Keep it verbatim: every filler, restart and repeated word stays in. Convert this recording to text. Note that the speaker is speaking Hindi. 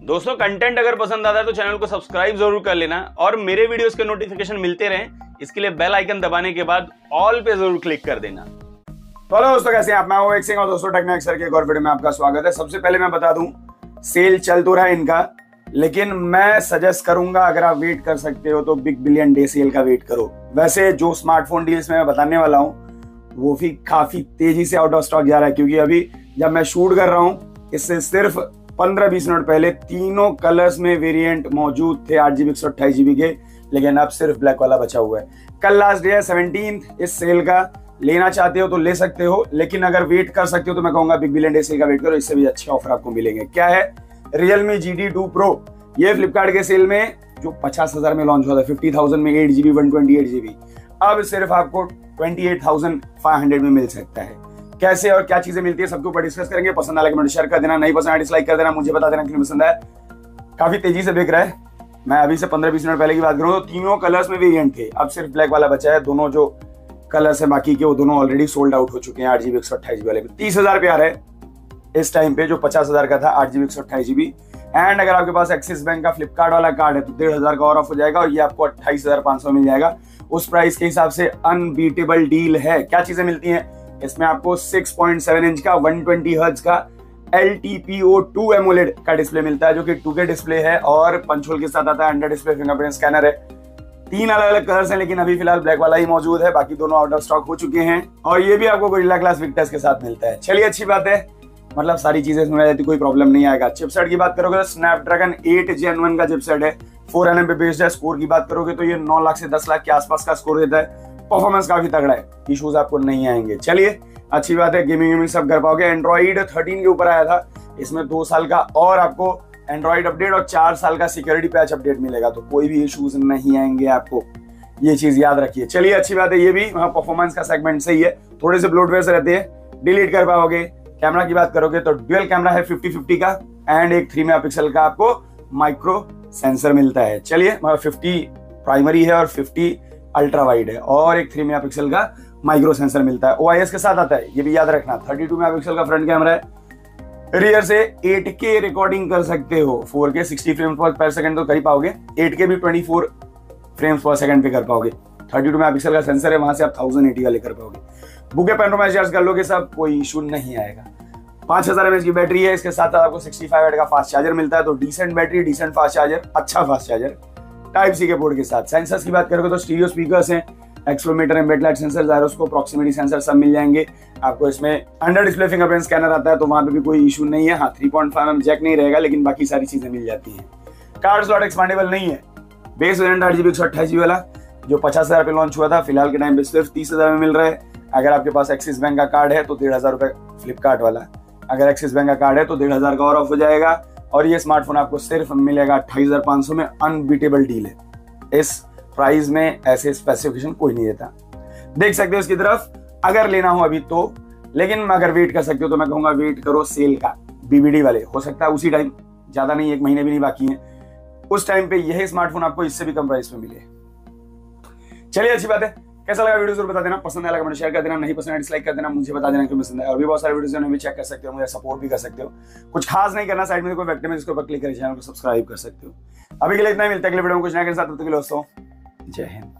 दोस्तों कंटेंट अगर पसंद आता है तो चैनल को सब्सक्राइब जरूर कर लेना और मेरे वीडियोस के नोटिफिकेशन मिलते रहें इसके लिए बेल आइकन दबाने के बाद ऑल पे जरूर क्लिक कर देना। तो हेलो दोस्तों, कैसे हैं आप? मैं हूं एक सिंह और दोस्तों टेक्नो सर के एक और वीडियो में आपका स्वागत है। सबसे पहले मैं बता दूं, सेल चल तो रहा है इनका, लेकिन मैं सजेस्ट करूंगा अगर आप वेट कर सकते हो तो बिग बिलियन डे सेल का वेट करो। वैसे जो स्मार्टफोन डील्स में मैं बताने वाला हूं वो भी काफी तेजी से आउट ऑफ स्टॉक जा रहा है, क्योंकि अभी जब मैं शूट कर रहा हूं इससे सिर्फ पंद्रह बीस मिनट पहले तीनों कलर्स में वेरिएंट मौजूद थे आठ जीबी एक सौ अट्ठाईस जीबी के, लेकिन अब सिर्फ ब्लैक वाला बचा हुआ है। कल लास्ट डे है सेवनटीन्थ इस सेल का, लेना चाहते हो तो ले सकते हो, लेकिन अगर वेट कर सकते हो तो मैं कहूंगा बिग बिलियन डे सेल का वेट करो, इससे भी अच्छे ऑफर आपको मिलेंगे। क्या है? Realme G D two Pro, ये फ्लिपकार्ट के सेल में जो पचास हजार में लॉन्च हुआ था, फिफ्टी थाउजेंड में eight GB one twenty eight GB, अब सिर्फ आपको twenty eight thousand five hundred में मिल सकता है। कैसे और क्या चीजें मिलती है सबके ऊपर डिस्कस करेंगे। पसंद आया कमेंट शेयर कर देना, नहीं पसंद आया डिसलाइक कर देना, मुझे बता देना कि पसंद है। काफी तेजी से बिक रहा है। मैं अभी से पंद्रह बीस मिनट पहले की बात करूं तो तीनों कलर्स में वेरिएंट थे, अब सिर्फ ब्लैक वाला बचा है। दोनों जो कलर्स है बाकी के वो दोनों ऑलरेडी सोल्ड आउट हो चुके हैं। आठ जीबी एक सौ अट्ठाईस जीबी वाले में तीस हजार पे आ रहा है इस टाइम पे, जो पचास हजार का था आठ जीबी एक सौ अट्ठाईस जीबी। एंड अगर आपके पास एक्सिस बैंक का फ्लिपकार्ट वाला कार्ड है तो डेढ़ हजार का और ऑफ हो जाएगा और ये आपको अट्ठाईस हजार पांच सौ मिल जाएगा। उस प्राइस के हिसाब से अनबीटेबल डील है। क्या चीजें मिलती हैं इसमें? आपको सिक्स पॉइंट सेवन इंच का वन ट्वेंटी हर्ट्ज का L T P O two AMOLED का डिस्प्ले मिलता है, जो कि टू के डिस्प्ले है और पंच होल के साथ आता है। अंडर डिस्प्ले फिंगरप्रिंट स्कैनर है। तीन अलग अलग कलर्स हैं, लेकिन अभी फिलहाल ब्लैक वाला ही मौजूद है, बाकी दोनों आउट ऑफ स्टॉक हो चुके हैं। और ये भी आपको गोरिल्ला ग्लास विक्टर्स के साथ मिलता है। चलिए अच्छी बात है, मतलब सारी चीजें इसमें रहती, कोई प्रॉब्लम नहीं आएगा। चिपसेट की बात करोगे तो स्नैपड्रैगन एट जेन वन का चिपसेट है, फोर एन एम पे बेस्ड है। स्कोर की बात करोगे तो ये नौ लाख से दस लाख के आसपास का स्कोर देता है। परफॉर्मेंस काफी तगड़ा है, इश्यूज आपको नहीं आएंगे। चलिए अच्छी बात है, गेमिंग गेमिंग सब कर पाओगे। एंड्रॉइड थर्टीन के ऊपर आया था, इसमें दो साल का और आपको एंड्रॉइड अपडेट और चार साल का सिक्योरिटी पैच अपडेट मिलेगा, तो कोई भी इश्यूज नहीं आएंगे आपको, ये चीज याद रखिए। चलिए अच्छी बात है, ये भी परफॉर्मेंस का सेगमेंट सही है। थोड़े से ब्लोटवेयर रहते हैं, डिलीट कर पाओगे। कैमरा की बात करोगे तो ड्यूअल कैमरा है फिफ्टी फिफ्टी का, एंड एक थ्री मेगापिक्सल का आपको माइक्रो सेंसर मिलता है। चलिए फिफ्टी प्राइमरी है और फिफ्टी अल्ट्रा वाइड है, और एक थ्री मेगापिक्सल का माइक्रो सेंसर मिलता है। ओ आई एस के साथ आता है, ये भी याद रखना। थर्टी टू मेगापिक्सल का फ्रंट कैमरा है। रियर से एट के रिकॉर्डिंग कर सकते हो, फोर के सिक्सटी फ्रेम्स पर सेकंड तो कर ही पाओगे, एट के भी ट्वेंटी फोर फ्रेम्स पर सेकंड पे कर पाओगे। थर्टी टू मेगापिक्सल का सेंसर है, वहां से आप थाउजेंड एटी का लेकर पाओगे। बुके पेनोरामा चार्ज कर लोगे सब, कोई इशू नहीं आएगा। पांच हजार एमएच की बैटरी है, इसके साथ आपको सिक्सटी फाइव वाट का फास्ट चार्जर मिलता है, तो decent battery, decent fast charger, अच्छा फास्ट चार्जर टाइप सी के पोर्ट के साथ। सेंसर्स की बात करोगे तो स्टीरियो स्पीकर्स हैं, accelerometer, ambient light sensor, gyroscope, proximity sensor सब मिल जाएंगे आपको। इसमें अंडर डिस्प्ले फिंगरप्रिंट स्कैनर आता है, तो वहां पे भी कोई इशू नहीं है। हाँ, three point five M jack नहीं रहेगा, लेकिन बाकी सारी चीजें मिल जाती हैं। कार्ड स्लॉट एक्सपांडेबल नहीं है। बेस वेरिएंट आठ जीबी एक सौ अट्ठाईस जीबी वाला जो पचास हजार पे लॉन्च हुआ था, फिलहाल के टाइम पे सिर्फ तीस हजार में मिल रहा है। अगर आपके पास एक्सिस बैंक का कार्ड है तो डेढ़ हजार रुपए फ्लिपकार्ट वाला, अगर एक्सिस बैंक का कार्ड है तो डेढ़ हजार का और ऑफ हो जाएगा। और ये स्मार्टफोन आपको सिर्फ मिलेगा अट्ठाईस हजार पांच सौ में। अनबीटेबल डील है, इस प्राइस में ऐसे स्पेसिफिकेशन कोई नहीं देता। देख सकते हो इसकी तरफ, अगर लेना हो अभी तो, लेकिन अगर वेट कर सकते हो तो मैं कहूंगा वेट करो सेल का। बीबीडी वाले हो सकता है उसी टाइम, ज्यादा नहीं, एक महीने भी नहीं बाकी है, उस टाइम पे यही स्मार्टफोन आपको इससे भी कम प्राइस में मिले। चलिए अच्छी बात है, कैसा लगा वीडियो जरूर बता देना, पसंद आया कमेंट शेयर कर देना, नहीं पसंद आया डिसलाइक कर देना, मुझे बता देना क्यों पसंद है। और भी बहुत सारे वीडियोस भी चेक कर सकते हो, मुझे सपोर्ट भी कर सकते हो। कुछ खास नहीं करना, साइड में कोई वेक्टर में जिसके ऊपर क्लिक करके चैनल को सब्सक्राइब कर सकते हो। अभी के लिए इतना ही, मिलता है अगले वीडियो में कुछ नया के साथ। तब तक के लिए दोस्तों, जय हिंद।